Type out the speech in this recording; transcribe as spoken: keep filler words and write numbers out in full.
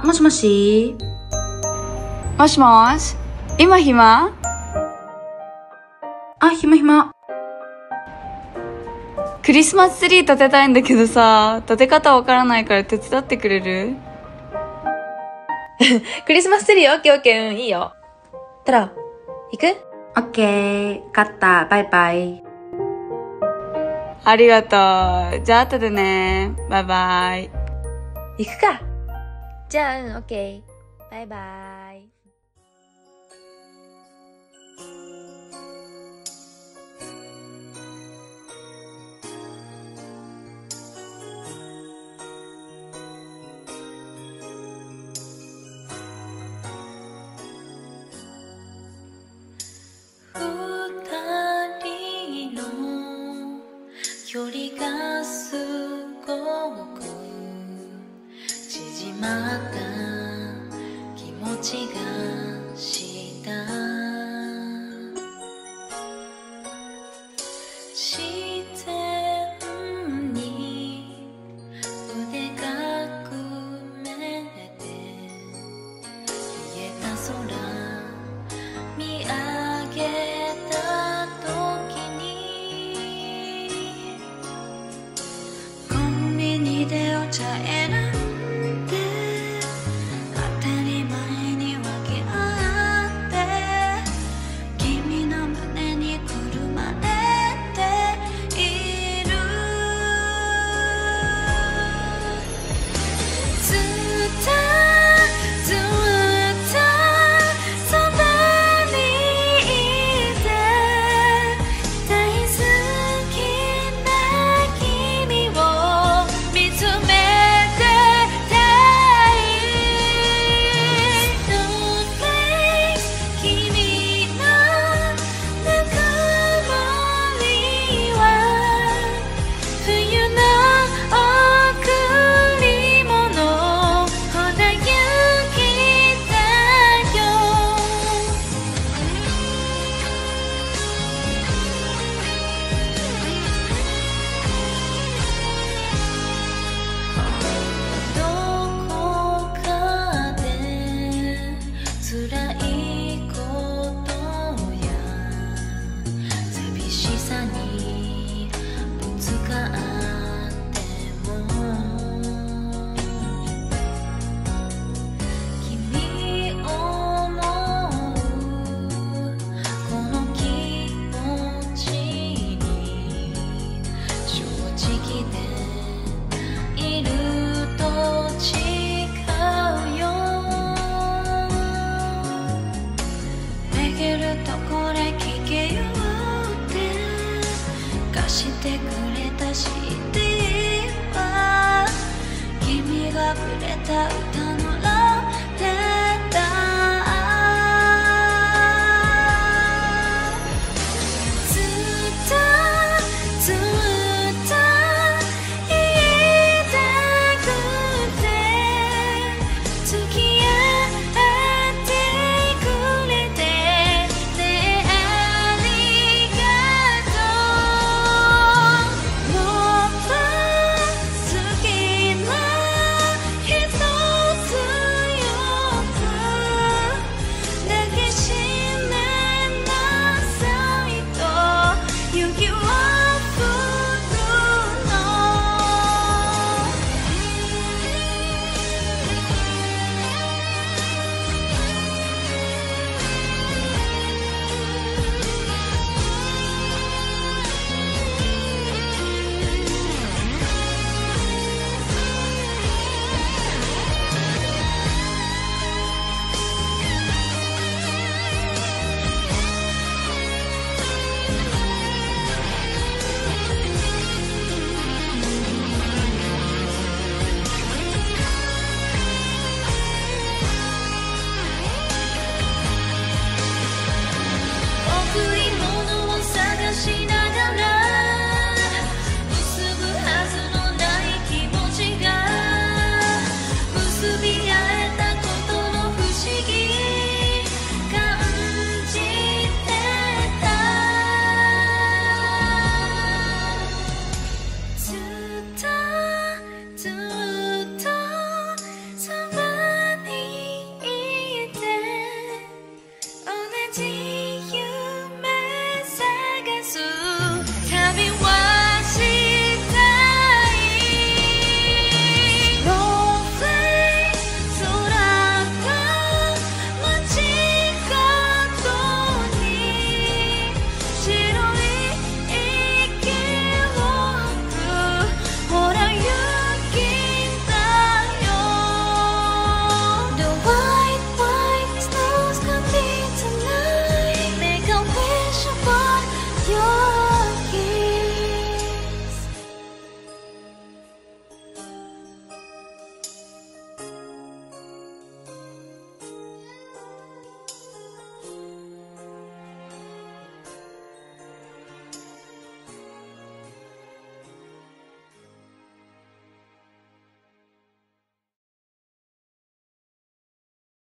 あ、もしもし。 もしもし、今暇？ あ、暇暇。 クリスマスツリー立てたいんだけどさ、立て方わからないから手伝ってくれる？ クリスマスツリーオッケーオッケー、うん、いいよ。たら、行く？ オッケー。わかった。バイバイ。 ありがとう。じゃあ後でね。バイバイ。 行くか。じゃあ、うん、オッケー。バイバイ。 距離がすごく縮まった気持ちがした自然に腕が組めて冷えた空見上げた時にコンビニでお茶選んで当たり前に分け合って君の胸にくるまれているずっとずっとそばにいて大好きな君を見つめてたい Snowflakes 君のぬくもりは冬の贈り物ほど雪だよどこかで辛いことや寂しさにぶつかっても君を思うこの気持ちに正直でいると違うよめげるとこれ聞けよって貸してくれた シーディー は君がくれた歌